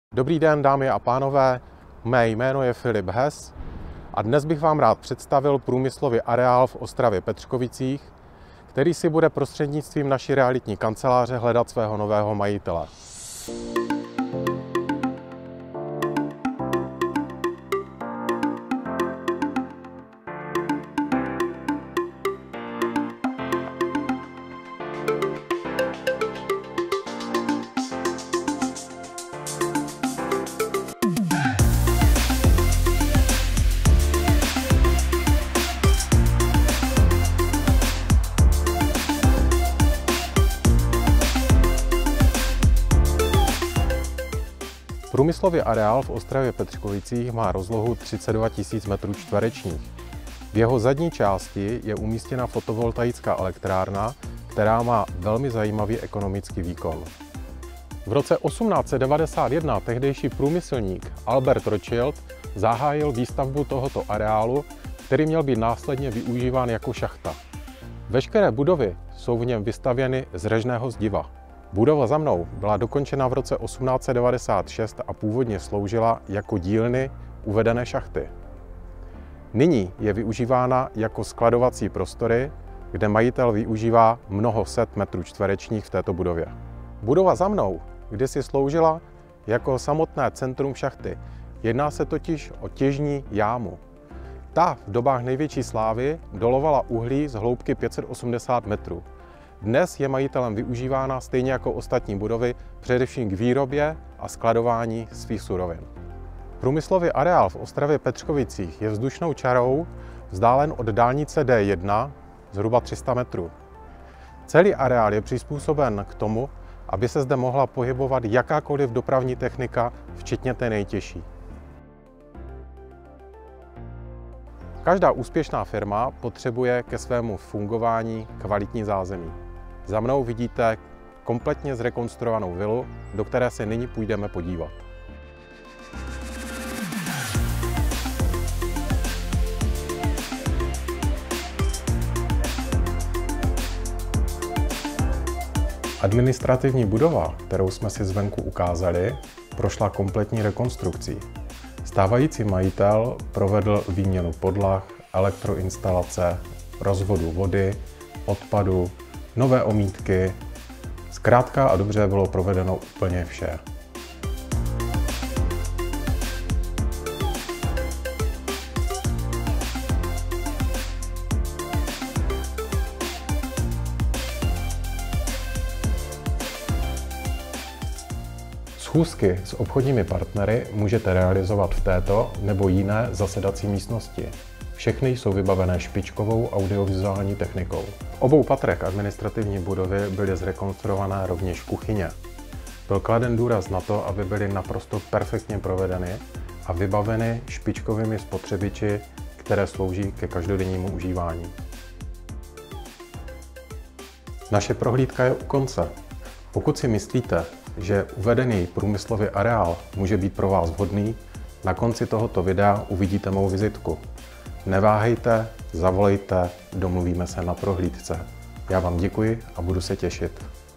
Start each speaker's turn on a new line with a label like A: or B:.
A: Dobrý den, dámy a pánové, mé jméno je Filip Hes a dnes bych vám rád představil průmyslový areál v Ostravě-Petržkovicích, který si bude prostřednictvím naší realitní kanceláře hledat svého nového majitele. Průmyslový areál v Ostravě-Petržkovicích má rozlohu 32 000 m². V jeho zadní části je umístěna fotovoltaická elektrárna, která má velmi zajímavý ekonomický výkon. V roce 1891 tehdejší průmyslník Albert Rothschild zahájil výstavbu tohoto areálu, který měl být následně využíván jako šachta. Veškeré budovy jsou v něm vystavěny z řežného zdiva. Budova za mnou byla dokončena v roce 1896 a původně sloužila jako dílny uvedené šachty. Nyní je využívána jako skladovací prostory, kde majitel využívá mnoho set metrů čtverečních v této budově. Budova za mnou kdysi sloužila jako samotné centrum šachty. Jedná se totiž o těžní jámu. Ta v dobách největší slávy dolovala uhlí z hloubky 580 metrů. Dnes je majitelem využívána stejně jako ostatní budovy především k výrobě a skladování svých surovin. Průmyslový areál v Ostravě-Petržkovicích je vzdušnou čarou vzdálen od dálnice D1 zhruba 300 metrů. Celý areál je přizpůsoben k tomu, aby se zde mohla pohybovat jakákoliv dopravní technika, včetně té nejtěžší. Každá úspěšná firma potřebuje ke svému fungování kvalitní zázemí. Za mnou vidíte kompletně zrekonstruovanou vilu, do které se nyní půjdeme podívat. Administrativní budova, kterou jsme si zvenku ukázali, prošla kompletní rekonstrukcí. Stávající majitel provedl výměnu podlah, elektroinstalace, rozvodu vody, odpadu, nové omítky. Zkrátka a dobře bylo provedeno úplně vše. Schůzky s obchodními partnery můžete realizovat v této nebo jiné zasedací místnosti. Všechny jsou vybavené špičkovou audiovizuální technikou. V obou patrech administrativní budovy byly zrekonstruované rovněž kuchyně. Byl kladen důraz na to, aby byly naprosto perfektně provedeny a vybaveny špičkovými spotřebiči, které slouží ke každodennímu užívání. Naše prohlídka je u konce. Pokud si myslíte, že uvedený průmyslový areál může být pro vás vhodný, na konci tohoto videa uvidíte mou vizitku. Neváhejte, zavolejte, domluvíme se na prohlídce. Já vám děkuji a budu se těšit.